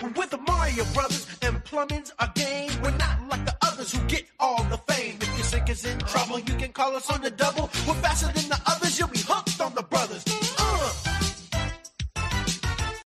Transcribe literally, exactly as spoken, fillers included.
With the Mario Brothers and plumbing's a game. We're not like the others who get all the fame. If your sink is in trouble, you can call us on the double. We're faster than the others, you'll be hooked on the